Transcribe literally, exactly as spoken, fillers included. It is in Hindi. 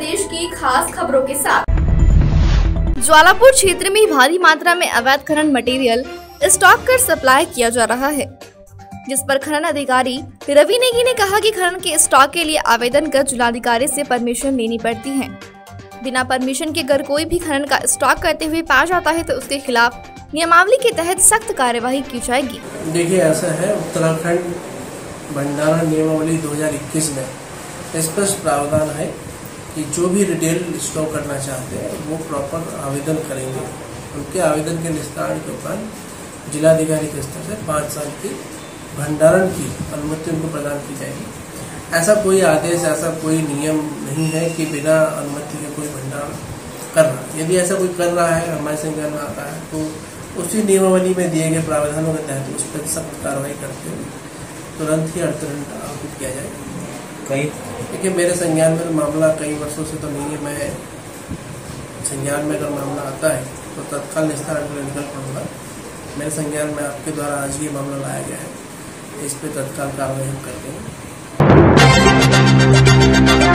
प्रदेश की खास खबरों के साथ। ज्वालापुर क्षेत्र में भारी मात्रा में अवैध खनन मटेरियल स्टॉक कर सप्लाई किया जा रहा है, जिस पर खनन अधिकारी रवि नेगी ने कहा कि खनन के स्टॉक के लिए आवेदन कर जिलाधिकारी से परमिशन लेनी पड़ती है। बिना परमिशन के अगर कोई भी खनन का स्टॉक करते हुए पाया जाता है तो उसके खिलाफ नियमावली के तहत सख्त कार्यवाही की जाएगी। देखिए, ऐसा है, उत्तराखंड भंडारण नियमावली दो हज़ार इक्कीस में स्पष्ट प्रावधान है कि जो भी रिटेल स्टॉक करना चाहते हैं वो प्रॉपर आवेदन करेंगे। उनके आवेदन के निस्तारण के उपरांत जिलाधिकारी के स्तर से पाँच साल की भंडारण की अनुमति उनको प्रदान की जाएगी। ऐसा कोई आदेश, ऐसा कोई नियम नहीं है कि बिना अनुमति के कोई भंडारण कर रहा है। यदि ऐसा कोई कर रहा है, हमारे संज्ञान में आता है, तो उसी नियमावली में दिए गए प्रावधानों के तहत उस पर सख्त कार्रवाई करते हुए तुरंत ही अर्थदंड आरोपित किया जाएगा। कई देखिए, मेरे संज्ञान में मामला कई वर्षों से तो नहीं है। मैं संज्ञान में अगर मामला आता है तो तत्काल निस्तारण के लिए निकल पड़ूंगा। मेरे संज्ञान में आपके द्वारा आज ये मामला लाया गया है, इस पर तत्काल कार्रवाई हम कर देंगे।